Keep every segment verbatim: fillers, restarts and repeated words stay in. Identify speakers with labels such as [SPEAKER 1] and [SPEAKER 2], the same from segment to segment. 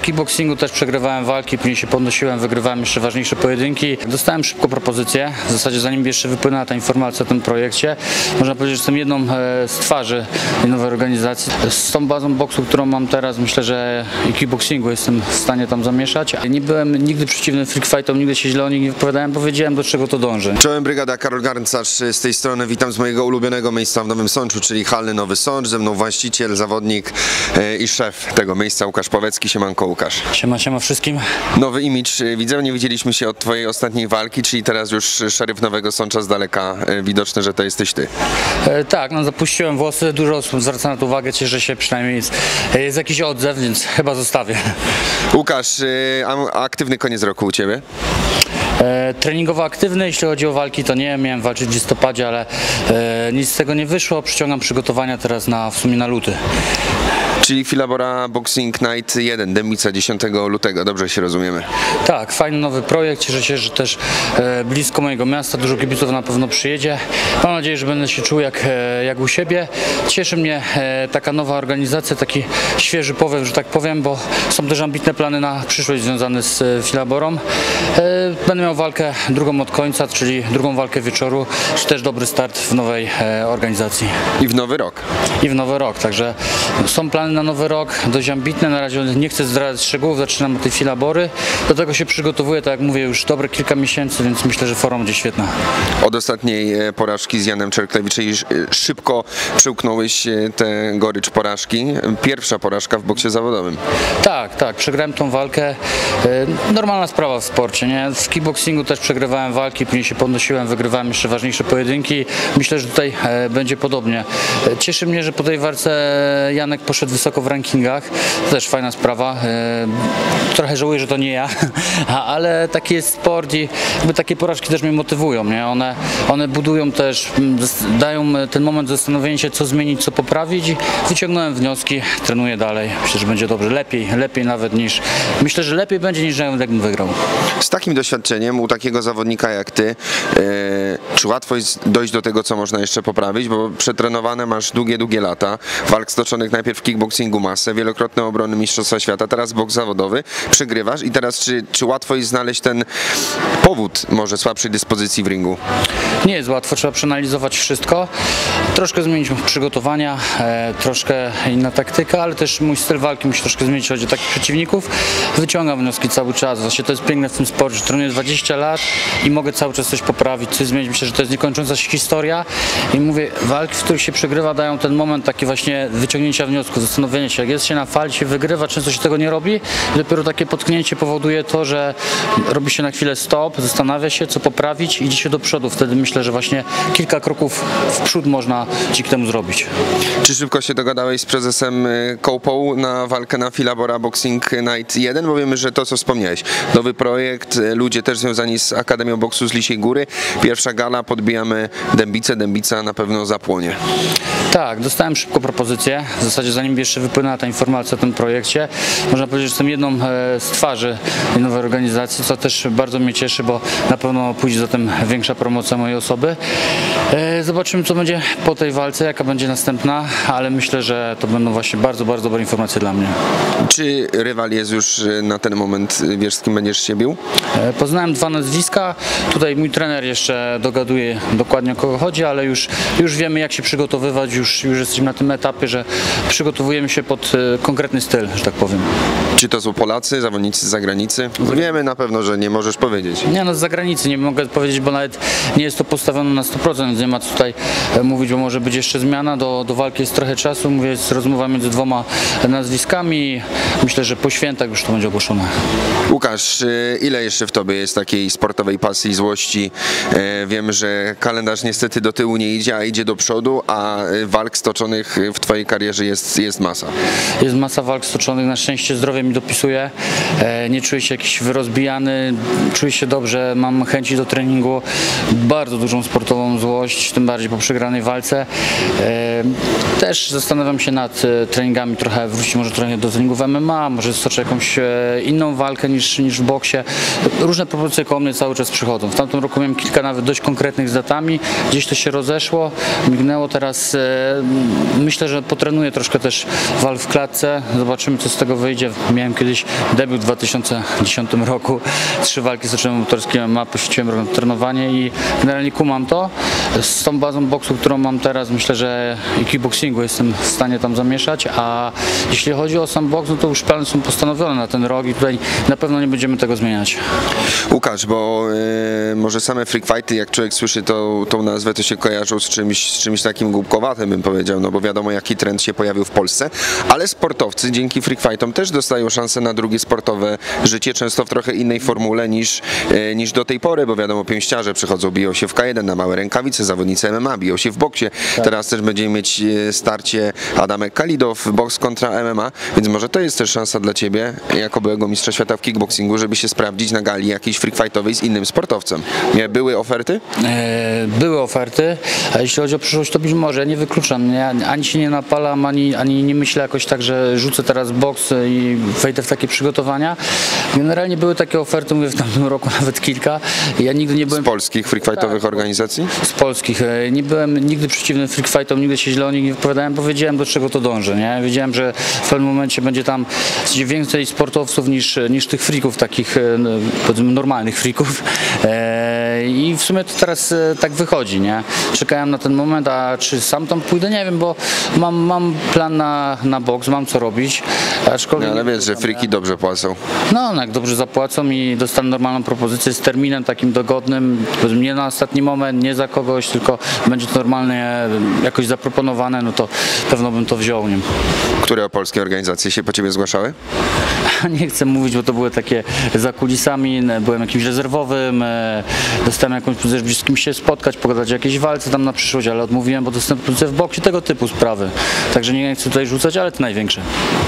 [SPEAKER 1] kickboxingu też przegrywałem walki, później się podnosiłem, wygrywałem jeszcze ważniejsze pojedynki. Dostałem szybko propozycję, w zasadzie zanim jeszcze wypłynęła ta informacja o tym projekcie. Można powiedzieć, że jestem jedną z twarzy tej nowej organizacji. Z tą bazą boksu, którą mam teraz, myślę, że i kickboxingu jestem w stanie tam zamieszać. Nie byłem nigdy przeciwny freak fightom, nigdy się źle o nich nie wypowiadałem, bo wiedziałem, do czego to dąży.
[SPEAKER 2] Czołem brygada, Karol Garncarz z tej strony. Witam z mojego ulubionego miejsca w Nowym Sączu, czyli halny Nowy Sącz. Ze mną właściciel, zawodnik i szef tego miejsca, Łukasz Pawecki. Siemanko, Łukasz.
[SPEAKER 1] Siema, siema wszystkim.
[SPEAKER 2] Nowy imidż. Widzę, nie widzieliśmy się od twojej ostatniej walki, czyli teraz już szeryf Nowego Sącza z daleka. Widoczne, że to jesteś ty.
[SPEAKER 1] E, tak, no zapuściłem włosy, dużo osób zwraca na to uwagę, cieszę się, przynajmniej jest, jest jakiś odzew, więc chyba zostawię.
[SPEAKER 2] Łukasz, a aktywny koniec roku u ciebie?
[SPEAKER 1] E, treningowo aktywny, jeśli chodzi o walki, to nie, miałem walczyć w listopadzie, ale e, nic z tego nie wyszło, przyciągam przygotowania teraz na, w sumie na luty.
[SPEAKER 2] Czyli Philabora Boxing Night jeden, Dębica dziesiątego lutego, dobrze się rozumiemy?
[SPEAKER 1] Tak, fajny nowy projekt, cieszę się, że też e, blisko mojego miasta, dużo kibiców na pewno przyjedzie. Mam nadzieję, że będę się czuł jak, e, jak u siebie. Cieszy mnie e, taka nowa organizacja, taki świeży powiew, że tak powiem, bo są też ambitne plany na przyszłość związane z e, Philaborą. E, będę miał walkę drugą od końca, czyli drugą walkę wieczoru, czy też dobry start w nowej e, organizacji.
[SPEAKER 2] I w nowy rok.
[SPEAKER 1] I w nowy rok, także są plany na nowy rok, dość ambitne, na razie nie chcę zdradzać szczegółów, zaczynam od tej Philabory, do tego się przygotowuję, tak jak mówię, już dobre kilka miesięcy, więc myślę, że forma będzie świetna.
[SPEAKER 2] Od ostatniej porażki z Janem Czerklewiczem szybko przełknąłeś tę gorycz porażki, pierwsza porażka w boksie zawodowym.
[SPEAKER 1] Tak, tak, przegrałem tą walkę, normalna sprawa w sporcie, nie? W kickboxingu też przegrywałem walki, później się podnosiłem, wygrywałem jeszcze ważniejsze pojedynki, myślę, że tutaj będzie podobnie. Cieszy mnie, że po tej walce Janek poszedł wysoko w rankingach, to też fajna sprawa. Trochę żałuję, że to nie ja, ale taki jest sport i jakby takie porażki też mnie motywują, nie? One, one budują też, dają ten moment zastanowienia się, co zmienić, co poprawić i wyciągnąłem wnioski, trenuję dalej. Myślę, że będzie dobrze, lepiej, lepiej nawet niż, myślę, że lepiej będzie niż jakbym wygrał. Z
[SPEAKER 2] takim doświadczeniem u takiego zawodnika jak ty, yy, czy łatwo jest dojść do tego, co można jeszcze poprawić, bo przetrenowane masz długie, długie lata, walk stoczonych najpierw w kickboxingu masę, wielokrotne obrony Mistrzostwa Świata, teraz boks zawodowy, przegrywasz i teraz czy, czy łatwo jest znaleźć ten powód może słabszej dyspozycji w ringu?
[SPEAKER 1] Nie jest łatwo, trzeba przeanalizować wszystko, troszkę zmienić przygotowania, e, troszkę inna taktyka, ale też mój styl walki musi troszkę zmienić, chodzi o takich przeciwników. Wyciągam wnioski cały czas, właśnie to jest piękne w tym sporcie, że trenuję dwadzieścia lat i mogę cały czas coś poprawić, coś zmienić. Myślę, że to jest niekończąca się historia i mówię, walki, w których się przegrywa, dają ten moment taki właśnie wyciągnięcia wniosku, zastanowienia się, jak jest się na fali, się wygrywa, często się tego nie robi i dopiero takie potknięcie powoduje to, że robi się na chwilę stop, zastanawia się, co poprawić, idzie się do przodu. Wtedy myślę, że właśnie kilka kroków w przód można dzięki temu zrobić.
[SPEAKER 2] Czy szybko się dogadałeś z prezesem Kołpą na walkę na Philabora Boxing Night jeden? Bo wiemy, że to, co wspomniałeś, nowy projekt, ludzie też związani z Akademią Boksu z Lisiej Góry, pierwsza gala, podbijamy Dębicę, Dębica na pewno zapłonie.
[SPEAKER 1] Tak, dostałem szybko propozycję, w zasadzie zanim jeszcze wypłynęła ta informacja o tym projekcie. Można powiedzieć, że jestem jedną z twarzy tej nowej organizacji, co też bardzo mnie cieszy, bo na pewno pójdzie za tym większa promocja mojej osoby. Zobaczymy, co będzie po tej walce, jaka będzie następna, ale myślę, że to będą właśnie bardzo, bardzo dobre informacje dla mnie.
[SPEAKER 2] Czy rywal jest już na ten moment, wiesz, z kim będziesz się bił?
[SPEAKER 1] Poznałem dwa nazwiska, tutaj mój trener jeszcze dogaduje dokładnie, o kogo chodzi, ale już, już wiemy, jak się przygotowywać, już, już jesteśmy na tym etapie, że przygotowujemy się pod konkretny styl, że tak powiem.
[SPEAKER 2] Czy to są Polacy, zawodnicy z zagranicy? Wiemy na pewno, że nie możesz powiedzieć.
[SPEAKER 1] Nie, no z zagranicy nie mogę powiedzieć, bo nawet nie jest to postawione na sto procent, więc nie ma co tutaj mówić, bo może być jeszcze zmiana, do, do walki jest trochę czasu, mówię, jest rozmowa między dwoma nazwiskami, myślę, że po świętach już to będzie ogłoszone.
[SPEAKER 2] Łukasz, ile jeszcze w tobie jest takiej sportowej pasji, złości? Wiem, że kalendarz niestety do tyłu nie idzie, a idzie do przodu, a walk stoczonych w twojej karierze jest, jest masa.
[SPEAKER 1] Jest masa walk stoczonych, na szczęście zdrowie mi dopisuje, nie czuję się jakiś wyrozbijany, czuję się dobrze, mam chęci do treningu, bardzo dużą sportową złość, tym bardziej po przegranej walce. Też zastanawiam się nad treningami, trochę wrócić może trochę do treningów M M A, może stoczę jakąś inną walkę niż, niż w boksie. Różne propozycje koło mnie cały czas przychodzą. W tamtym roku miałem kilka nawet dość konkretnych z datami, gdzieś to się rozeszło, mignęło, teraz myślę, że potrenuję troszkę też walk w klatce, zobaczymy co z tego wyjdzie. Miałem kiedyś debiut w dwa tysiące dziesiątym roku, trzy walki z oczem autorskim M M A, poświęciłem rok na trenowanie i generalnie kumam to. Z tą bazą boksu, którą mam teraz, myślę, że i kickboxingu jestem w stanie tam zamieszać, a jeśli chodzi o sam boks, no to już plany są postanowione na ten rok i tutaj na pewno nie będziemy tego zmieniać.
[SPEAKER 2] Łukasz, bo y, może same freak fighty, jak człowiek słyszy tą, tą nazwę, to się kojarzą z czymś, z czymś takim głupkowatym, bym powiedział, no bo wiadomo jaki trend się pojawił w Polsce, ale sportowcy dzięki freak fightom też dostają szansę na drugie sportowe życie, często w trochę innej formule niż, y, niż do tej pory, bo wiadomo pięściarze przychodzą, biją się w K jeden na małe rękawice, zawodnicy M M A biją się w boksie, tak. Teraz też będziemy mieć starcie Adamek Kalidow, boks kontra M M A, więc może to jest też szansa dla Ciebie, jako byłego mistrza świata w kickboxingu, żeby się sprawdzić na gali jakiejś freak fightowej z innym sportowcem. Były oferty?
[SPEAKER 1] E, były oferty, a jeśli chodzi o przyszłość, to być może, nie wykluczam, ja ani się nie napalam, ani, ani nie myślę jakoś tak, że rzucę teraz boks i wejdę w takie przygotowania. Generalnie były takie oferty, mówię, w tamtym roku nawet kilka. Ja nigdy nie byłem...
[SPEAKER 2] Z polskich freak fightowych tak, organizacji?
[SPEAKER 1] Z polskich. Nie byłem nigdy przeciwny freak fightom, nigdy się źle o nich nie wypowiadałem, bo wiedziałem, do czego to dążę, nie? Wiedziałem, że w pewnym momencie będzie tam więcej sportowców niż, niż tych freaków, takich powiedzmy normalnych freaków. I w sumie to teraz tak wychodzi, nie? Czekałem na ten moment, a czy sam tam pójdę, nie wiem, bo mam, mam plan na, na boks, mam co robić.
[SPEAKER 2] No, ale wiesz, że freaki dobrze płacą.
[SPEAKER 1] No, no, jak dobrze zapłacą i dostanę normalną propozycję z terminem takim dogodnym, nie na ostatni moment, nie za kogoś, tylko będzie to normalnie jakoś zaproponowane, no to pewno bym to wziął. Nie?
[SPEAKER 2] Które polskie organizacje się po Ciebie zgłaszały?
[SPEAKER 1] Nie chcę mówić, bo to były takie za kulisami, byłem jakimś rezerwowym, dostałem jakąś żeby z kimś się spotkać, pogadać o jakiejś walce tam na przyszłość, ale odmówiłem, bo dostałem w boksie tego typu sprawy. Także nie chcę tutaj rzucać, ale to największe.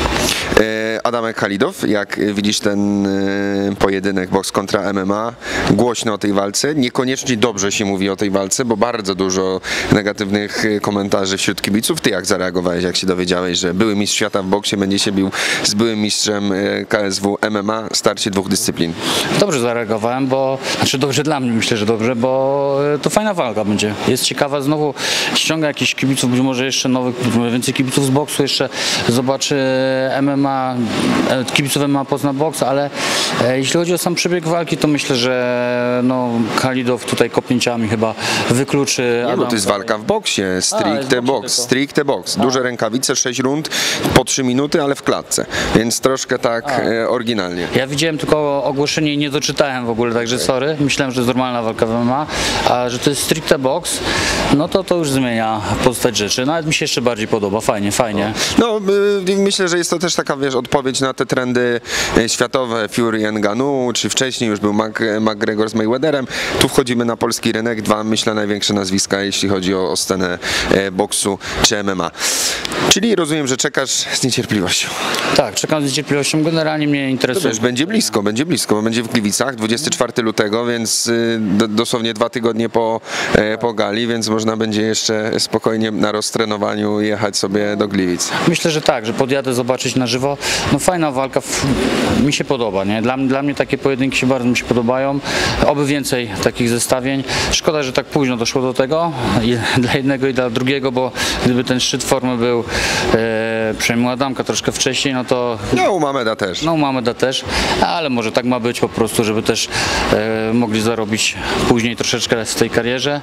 [SPEAKER 2] Adamek Kalidow, jak widzisz ten pojedynek boks kontra M M A, głośno o tej walce, niekoniecznie dobrze się mówi o tej walce, bo bardzo dużo negatywnych komentarzy wśród kibiców. Ty jak zareagowałeś, jak się dowiedziałeś, że były mistrz świata w boksie będzie się bił z byłym mistrzem K S W M M A, starcie dwóch dyscyplin?
[SPEAKER 1] Dobrze zareagowałem, bo, znaczy dobrze dla mnie, myślę, że dobrze, bo to fajna walka będzie. Jest ciekawa, znowu ściąga jakichś kibiców, być może jeszcze nowych, więcej kibiców z boksu, jeszcze zobaczy M M A, kibiców M M A pozna boks, ale e, jeśli chodzi o sam przebieg walki, to myślę, że no, Kalidow tutaj kopnięciami chyba wykluczy.
[SPEAKER 2] Nie, bo to jest walka w boksie, stricte boks, stricte boks. Duże rękawice, sześć rund, po trzy minuty, ale w klatce, więc troszkę tak e, oryginalnie.
[SPEAKER 1] Ja widziałem tylko ogłoszenie i nie doczytałem w ogóle, także sorry. Myślałem, że jest normalna walka w M M A, a że to jest stricte boks, no to to już zmienia postać rzeczy. Nawet mi się jeszcze bardziej podoba, fajnie, fajnie.
[SPEAKER 2] No, y, myślę, że jest to też taka, wiesz, odpowiedź na te trendy światowe, Fury and Ngannou, czy wcześniej już był Mac, McGregor z Mayweatherem. Tu wchodzimy na polski rynek, dwa, myślę, największe nazwiska, jeśli chodzi o, o scenę e, boksu czy M M A. Czyli rozumiem, że czekasz z niecierpliwością.
[SPEAKER 1] Tak, czekam z niecierpliwością, generalnie mnie interesuje.
[SPEAKER 2] To wiesz, będzie blisko, będzie blisko, bo będzie w Gliwicach dwudziestego czwartego lutego, więc y, do, dosłownie dwa tygodnie po, e, po gali, więc można będzie jeszcze spokojnie na roztrenowaniu jechać sobie do Gliwic.
[SPEAKER 1] Myślę, że tak, że podjadę zobaczyć na żywo. No fajna walka, mi się podoba, nie? Dla, dla mnie takie pojedynki się bardzo mi się podobają. Oby więcej takich zestawień. Szkoda, że tak późno doszło do tego, i dla jednego i dla drugiego, bo gdyby ten szczyt formy był e, przynajmniej u Adamka troszkę wcześniej, no to...
[SPEAKER 2] No u Mameda też.
[SPEAKER 1] No u Mameda też, ale może tak ma być po prostu, żeby też e, mogli zarobić później troszeczkę w tej karierze.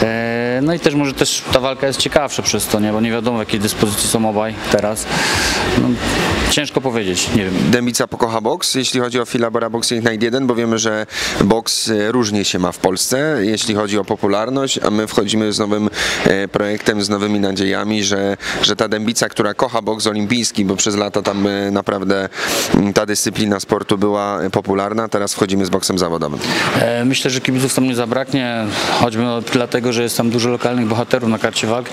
[SPEAKER 1] E, no i też może też ta walka jest ciekawsza przez to, nie? Bo nie wiadomo w jakiej dyspozycji są obaj teraz. No, ciężko powiedzieć, nie wiem.
[SPEAKER 2] Dębica pokocha boks, jeśli chodzi o Philabora Boxing Night jeden, bo wiemy, że boks różnie się ma w Polsce, jeśli chodzi o popularność, a my wchodzimy z nowym e, projektem, z nowymi nadziejami, że, że ta Dębica, która kocha boks olimpijski, bo przez lata tam e, naprawdę m, ta dyscyplina sportu była popularna, teraz wchodzimy z boksem zawodowym.
[SPEAKER 1] E, myślę, że kibiców tam nie zabraknie, choćby dlatego, że jest tam dużo lokalnych bohaterów na karcie walk.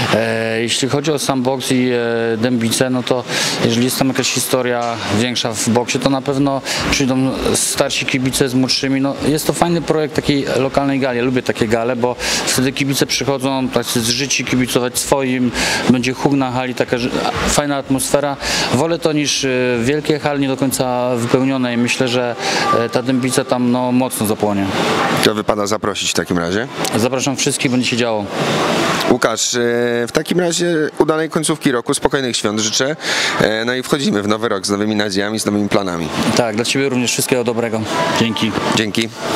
[SPEAKER 1] E, jeśli chodzi o sam boks i e, Dębicę, no to jeżeli jest tam jakaś historia większa w boksie, to na pewno przyjdą starsi kibice z młodszymi. No, jest to fajny projekt takiej lokalnej gali. Ja lubię takie gale, bo wtedy kibice przychodzą tacy zżyci, kibicować swoim, będzie huk na hali, taka fajna atmosfera. Wolę to niż wielkie hale nie do końca wypełnione i myślę, że ta Dębica tam no, mocno zapłonie.
[SPEAKER 2] To wypada zaprosić w takim razie?
[SPEAKER 1] Zapraszam wszystkich, będzie się działo. działo.
[SPEAKER 2] Łukasz, e, w takim razie udanej końcówki roku, spokojnych świąt życzę. E, No i wchodzimy w nowy rok z nowymi nadziejami, z nowymi planami.
[SPEAKER 1] Tak, dla Ciebie również wszystkiego dobrego. Dzięki.
[SPEAKER 2] Dzięki.